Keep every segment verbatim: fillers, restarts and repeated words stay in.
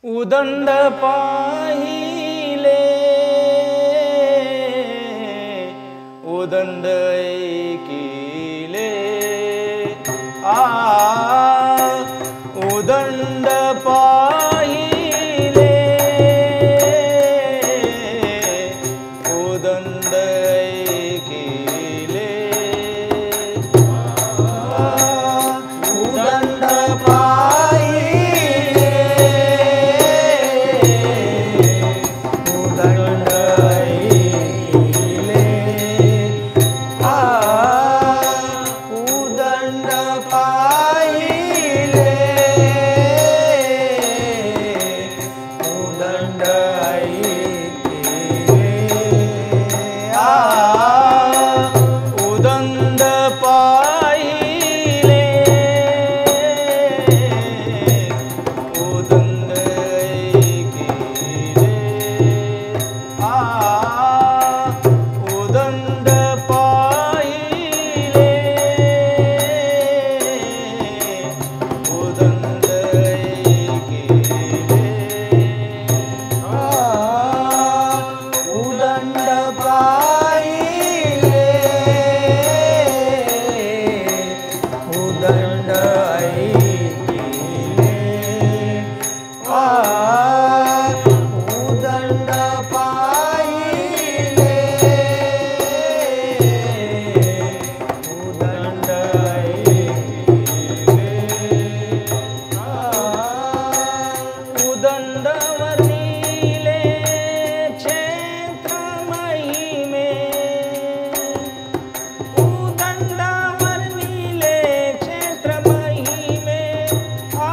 उदंड पाहिले उदंड ऐकिले आ उदंड पाहिले उदंड ऐकिले उदंड पाहिले उदंड ऐकिले आ उदंड पाहिले उदंड ऐकिले आ उदंड पाहिले उदंड ऐकिले आ उदंड पाहिले उदंड ऐकिले आ उदंड पाहिले उदंड ऐकिले आ उदंड पाहिले उदंड ऐकिले आ उदंड वर्णिले क्षेत्र महिमे उदंड वर्णिले क्षेत्र महिमे आ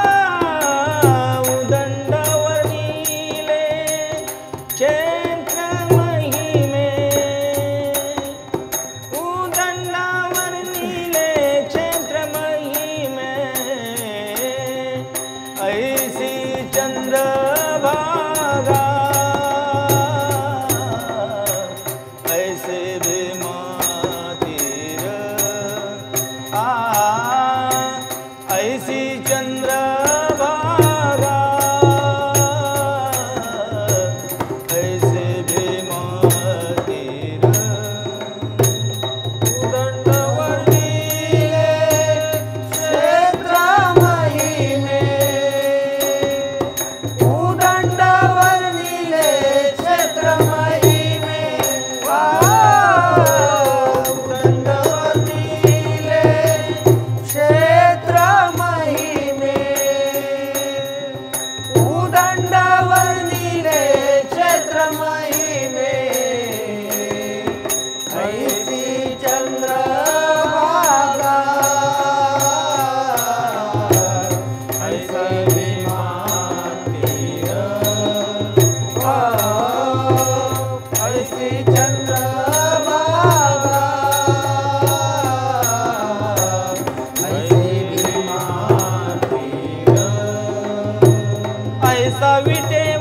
उदंड वर्णिले क्षेत्र महिमे उदंड वर्णिले क्षेत्र महिमे ऐसी चंद्रभागा ऐसे भीमातीर आ ऐसी चंद्रभागा ऐसे भीमातीर उदंड वर्णिले क्षेत्र महिमे उदंड वर्णिले क्षेत्र महिमे आ उदंड वर्णिले क्षेत्र महिमे उदंड वर्णिले क्षेत्र महिमे ऐसी चंद्रभागा ऐसे भीमातीर आ ऐसी चंद्रभागा ऐसे भीमातीर ऐसा विटे